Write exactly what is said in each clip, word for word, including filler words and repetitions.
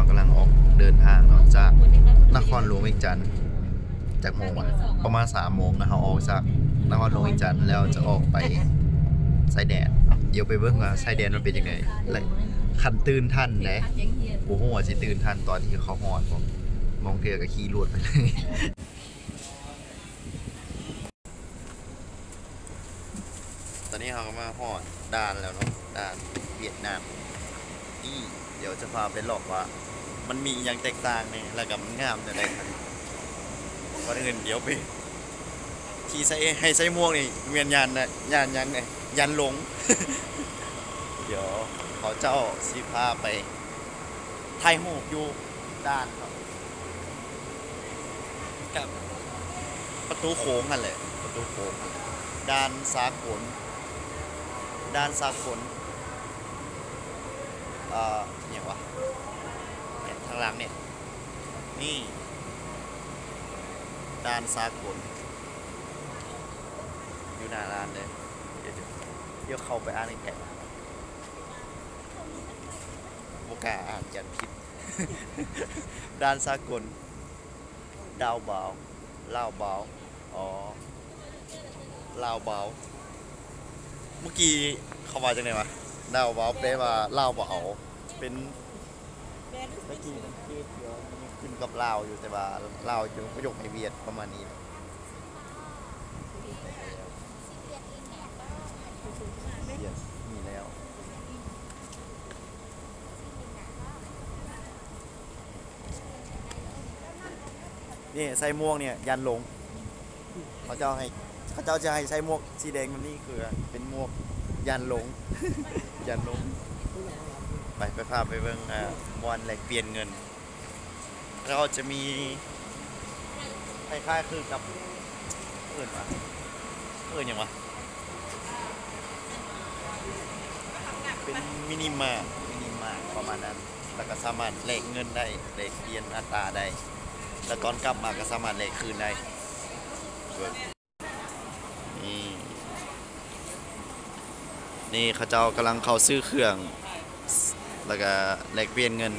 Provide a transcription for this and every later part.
กำลังออกเดินทางเนาะจากนครหลวงเวียงจันทร์จากโมงวะประมาณสามโมงนะเขาออกจากนครหลวงเวียงจันทร์แล้วจะออกไปชายแดนเดี๋ยวไปเบิ่งว่าชายแดนมันเป็นยังไงและคันตื่นทันเด้บ่ฮู้ว่าสิตื่นทันตอนที่เขาฮอดบ่มองเทื่อก็ขี่รถไปเลยตอนนี้เราก็มาฮอดด่านแล้วเนาะด่านเวียดนามนี่เดี๋ยวจะพาไปหลอกว่ามันมีอย่างแตกต่างเนี่ยแล้วก็มันงามจะได้ครับก่อนอื่นเดี๋ยวไปขี่ใส่ให้ใส่ม่วงนี่เวียนยันนะยันยันไงยันหลง เดี๋ยวเขาเจ้าสิพาไปไทยหูอยู่ด้านครับกับประตูโค้งกันเลยประตูโค้งด้านสากลด้านสากลเอ่อเนี่ยวะเนี่ยทางหลังเนี่ยนี่ด้านสากลอยู่หน้าร้านเลยเดี๋ยวเดี๋ยวเข้าไปอ่านในแท็กโมกาอ่านยันผิด ด้านสากลดาวเบาเล่าเบาอ๋อเล่าเบาเมื่อกี้เขาว่าจังไงวะดาวเบาแปลว่าเล่าเบาเป็นเมื่อกี้มันเทียบเยอะมันขึ้นกับลาวอยู่แต่ว่าลาวอยู่ประโยคในเวียดประมาณนี้เวียดมีแล้วนี่ใส่ม่วงเนี่ยยันหลงเขาเจ้าให้เขาเจ้าจะให้ใส่ม่วงสีแดงมันนี่คือเป็นม่วงยันหลง ยันหลงไปไปพาไปเบิ่งอ่ามอนแหลกเปลี่ยนเงินเราจะมีคล้ายๆคือกับเอื่นวะเอื่นอย่างวะเป็นมินิมาร์ทมินิมาร์ทประมาณนั้นแล้วก็สามารถแลกเงินได้แลกเปลี่ยนอัตราได้แล้วก่อนกลับมาก็สามารถแลกคืนได้นี่นี่เขาเจ้ากำลังเข้าซื้อเครื่องแล้วก็แลกเปลี่ยนเงิน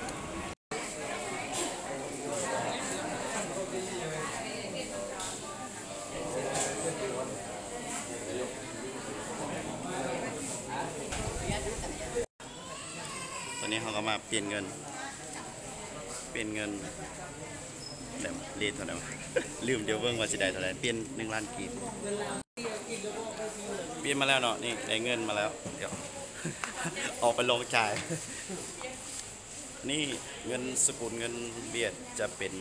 ตอนนี้เขาก็มาเปลี่ยนเงินเปลี่ยนเงินแบบเรทเท่าไหร่ ลืมเดี๋ยวเบิ่งว่าสิได้เท่าไหร่เปลี่ยนหนึ่งล้านกีบเปลี่ยนมาแล้วเนาะนี่ได้เงินมาแล้วเดี๋ยว ออกไปลงจ่ายนี่เงินสกุลเงินเวียดจะเป็น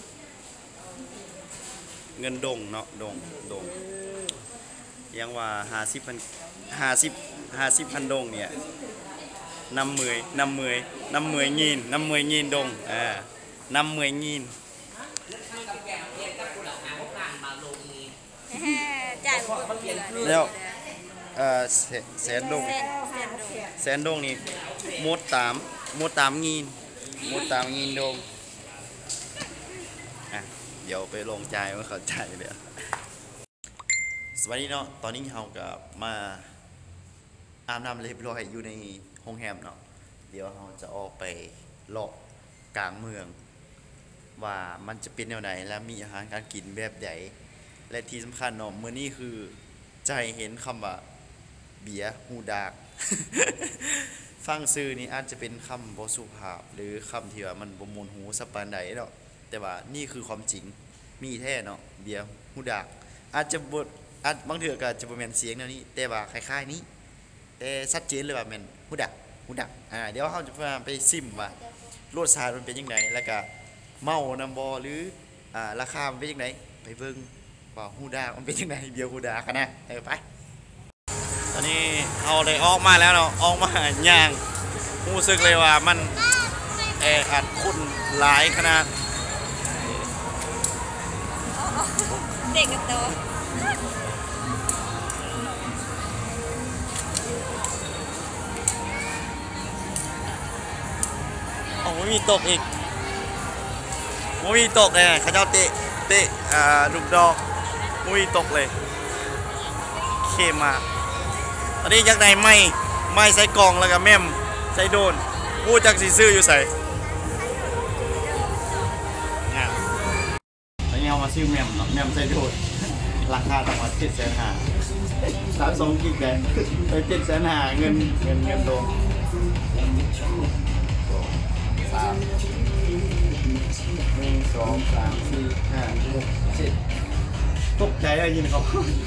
เงินดงเนาะดงดงยังว่าห้าสิบพันห้าสิบห้าสิบพันดงเนี่ยนำมือนำมือนำมือยีนนำมือยีนดงอ่านำมือยีนแล้วเอ่อแสนดงแสนดงนี่มดตามมดตามยีนมดตามยีนดงอ่ะเดี๋ยวไปลงใจว่าเข้าใจเลยสวัสดีเนาะตอนนี้เรากับมาอาบน้ำเรียบร้อยอยู่ในโรงแรมเนาะเดี๋ยวเราจะออกไปเลาะกลางเมืองว่ามันจะเป็นแนวไหนและมีอาหารการกินแบบใดและที่สำคัญเนาะเมื่อนี้คือใจเห็นคำว่าเบียร์ฮูดาก ฟังซื่อนี่อาจจะเป็นคำบ่สุภาพหรือคำที่ว่ามันบ่มวนหูสักปานใดเนาะแต่ว่านี่คือความจริงมีแท้เนาะเบียร์ฮูดากอาจจะบ่อาจบางเทื่อก็จะบ่แม่นเสียงแนวนี้แต่ว่าคล้ายๆนี้แต่ชัดเจนเลยว่าแม่นฮูดากฮูดากอ่าเดี๋ยวเราจะพาไปซิมว่ารสชาติมันเป็นจังไดแล้วก็เมานำบ่หรืออ่าราคามันเป็นจังไดไปเบิ่งว่าฮูดากมันเป็นจังไดเบียร์ฮูดากกันนะเออไปตอนนี้เอาเลยออกมาแล้วเนาะออกมาย่างรู้สึกเลยว่ามันแออัดคุ้นหลายขนาดเด็กกับโตโอ้ไม่มีตกอีกไม่มีตกเลยเขาเจ้าเตะเตะอ่าลูกดอกไม่มีตกเลยเข้มมากตอนนี้ยังไงไม่ไม่ใส่กล่องแล้วก็แม่มใส่โดนพูดจากสีซื่ออยู่ใส่มาซื้อแมมเนาะแมมใส่โดดราคาประมาณเจ็ดแสนห้าสามสองกิกแบนไปเจ็ดแสนห้าเงินเงินเงินลงสามหนึ่งสองสามสี่ห้าหกเจ็ดตกใจได้ยินเขา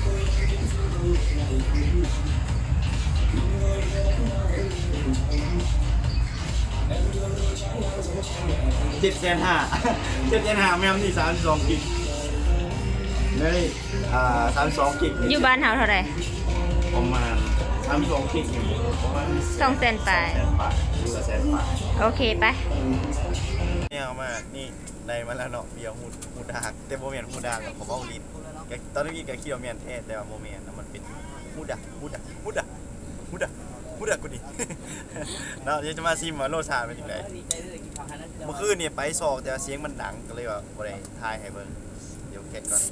เจ็ดแสนห้าเจ็ดแสนห้าแมมนี่สามสองกิกนี่อ่าสามสองกิกอยู่บ้านเฮาเท่าไหร่ประมาณสามสองกิกประมาณสองแสนปลายแสนบาทหรือว่าแสนบาทโอเคไปเนี่ยเอามานี่ในมาแล้วเนาะเบียร์หูหูดากแต่โมเมนหูดากแบบผมเอาลิ้นแกตอนนี้แกคิดว่าเมียนแท้แต่ว่าโมเมนต์มันเป็นหูดากหูดากหูดากหูดากหูดากกูดิเนาะเดี๋ยวจะมาซิมว่าโลชาเป็นยังไงเมื่อคืนเนี่ยไปสอบแต่เสียงมันดังก็เลยว่าบ่ได้ทายให้เบิ่งเดี๋ยวแกะก่อน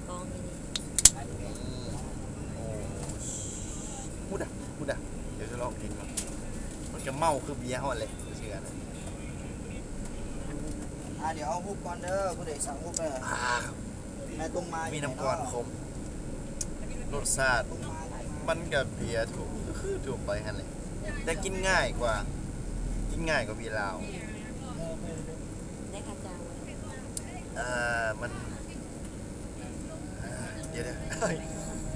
โอ้หูดากหูดากเดี๋ยวจะลองกินมันมันจะเมาคือเบียร์เขาเลยเชื่อนะอ่าเดี๋ยวเอาฮุบก่อนเด้อผู้ใดสั่งฮุบเด้ออ่าแม่ตรงมามีน้ำก้อนคมรสชาติมันกับเบียร์ถูกคือถูกไปฮันเลยแต่กินง่ายกว่ากินง่ายกว่าเบียร์ลาวได้ค่าจ้างอ่ามันอ่าเดี๋ยวเดี๋ยวเฮ้ย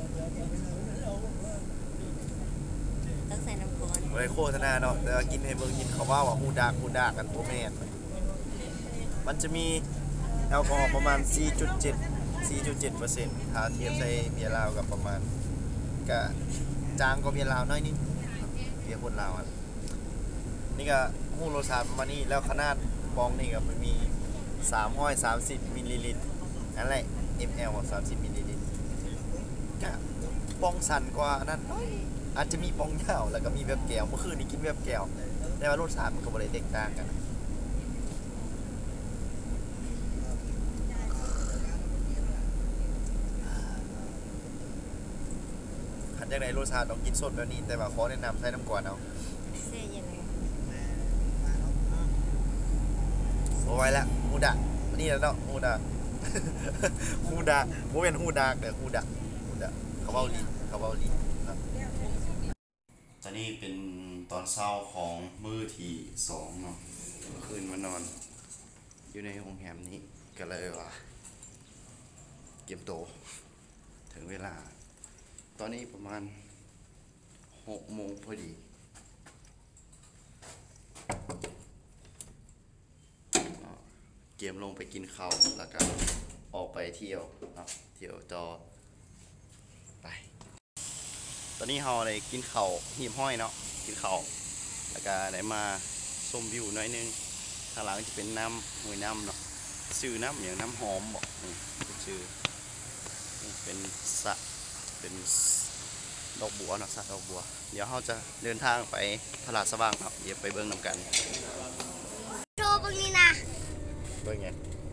ต้องใส่น้ำก้อนไม่ได้โฆษณาเนาะแต่ว่ากินให้เบิ่งกินเขาว่าว่าฮูดากฮูดากกันโปรแมนมันจะมีแอลกอฮอล์ประมาณ สี่จุดเจ็ด สี่จุดเจ็ดเปอร์เซ็นต์ ถ้าเทียบใส่เบียร์ลาวกับประมาณก็จางกว่าเบียร์ลาวน้อยนิดเบียร์คนลาวอ่ะนี่ก็ฮู้รสชาติประมาณนี้แล้วขนาดปองนี่ก็มันมีสามร้อยสามสิบมิลลิลิตรนั่นแหละ มล สามสิบมิลลิลิตรก็ปองสั่นกว่านั้นน้อยอาจจะมีปองยาวแล้วก็มีแบบแก้วเมื่อคืนนี้กินแบบแก้วแต่ว่ารสชาติมันก็บ่ได้แตกต่างกันขันจากไหนรสชาติต้องกินสดแบบนี้แต่ว่าขอแนะนำใช้น้ำก่อนเอาเสียยังไงโอ้ยละฮูดะนี่แล้วเนาะฮูดะ ฮูดะโมเป็นฮูดากเด้อฮูดะฮูดะเขาเว้าลีเขาเว้าลีครับตอนนี้เป็นตอนเช้าของมื้อที่สองเนาะคืนมานอนอยู่ในโรงแรมนี้ก็เลยว่าเก็บโตวถึงเวลา ตอนนี้ประมาณหกโมงพอดีเกมลงไปกินข้าวแล้วก็ออกไปเที่ยวเนาะเที่ยวจอไปตอนนี้เราได้กินข้าวหีบห้อยเนาะกินข้าวแล้วก็ได้มาชมวิวหน่อยนึงข้างหลังจะเป็นน้ำห้วยน้ำเนาะชื่อน้ำอย่างน้ำหอมบอกนี่เป็นชื่อนี่เป็นสระเป็นดอกบัวเนาะสระดอกบัวเดี๋ยวเราจะเดินทางไปตลาดสว่างครับเดี๋ยวไปเบิ้งนำกันโชว์ตรงนี้นะเบิ่งไง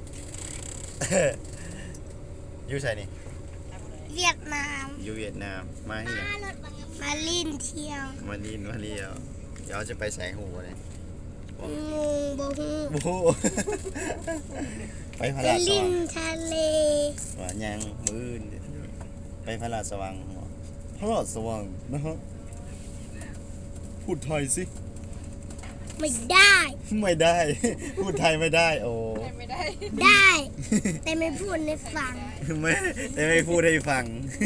อยู่ใส่นี่เวียดนามอยู่เวียดนามมาเฮียมาลินเที่ยวมาลีนมาเลียวเดี๋ยวจะไปแสงหูเลยงูบฮูโอ้โห ไปพระราชสลิว่างนทะเลว่ายังมืออื่นไปพระราชสว่างพระราชสว่างนะฮะพูดไทยสิไม่ได้ไม่ได้ พูดไทยไม่ได้โอ้ได้ แต่ไม่พูดในฟังไม่แต่ไม่พูดให้ฟัง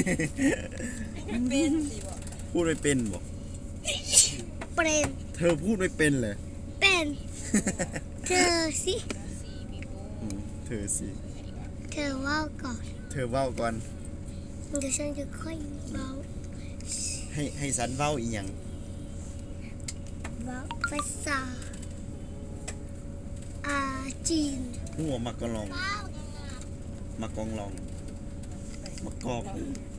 พูดไม่เป็นบอกเป็นเธอพูดไม่เป็นเลยเป็น เธอสิอืมเธอสิเธอว่าก่อนเธอเว้าก่อนเดี๋ยวฉันจะค่อยเบาให้ให้สันเว้าอีหยังเบาภาษาอาจีนหัวมักกะลองมักกองลองมักกอก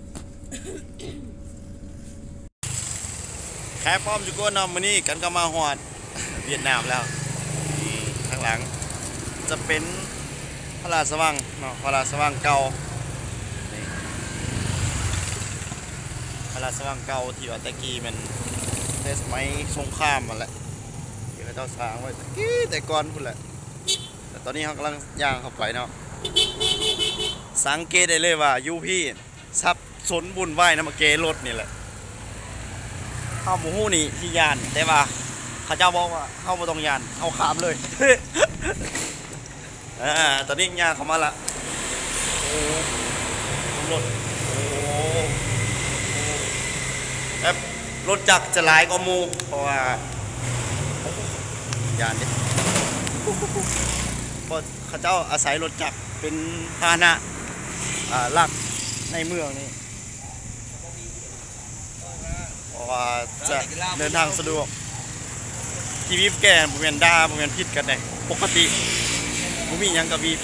แค่พร้อมจุกนนำมานี่กันก็มาหอดเวียดนามแล้วนี่ข้างหลังจะเป็นพระราชสว่างเนาะพระราชสว่างเก่านี่พระราชสว่างเก่าที่ว่าตะกี้มันในสมัยสงครามมันแหละที่เขาเจ้าสร้างไว้ตะกี้แต่ก่อนพุ่นแหละแต่ตอนนี้เขากำลังย่างเข้าไปเนาะสังเกตได้เลยว่าอยูพี่ซับสนบุญไหวน้ำมาเกรถนี่แหละเข้าหมูฮู้นี่ที่ยานแต่ว่าเขาเจ้าบอกว่าเข้าบ่ต้องยานเข้าขามเลย อ่าตอนนี้ยางเขามาละโอ้รถโอ้แบบรถจักรจะหลายกว่าหมูเพราะว่ายานนี่เพราะเขาเจ้าอาศัยรถจักรเป็นพาหนะอ่าหลักในเมืองนี่เพราะว่าจะเดินทางสะดวกที่วิบแก่บริเวณด้าบริเวณพิษกันได้ปกติบุมีหยังกับวิบ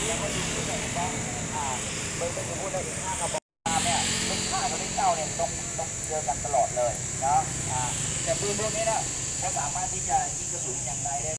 ต้องต้องเจอกันตลอดเลยนะอ่าแต่ปืนพวกนี้นะเขาสามารถที่จะยิงกระสุนอย่างไรได้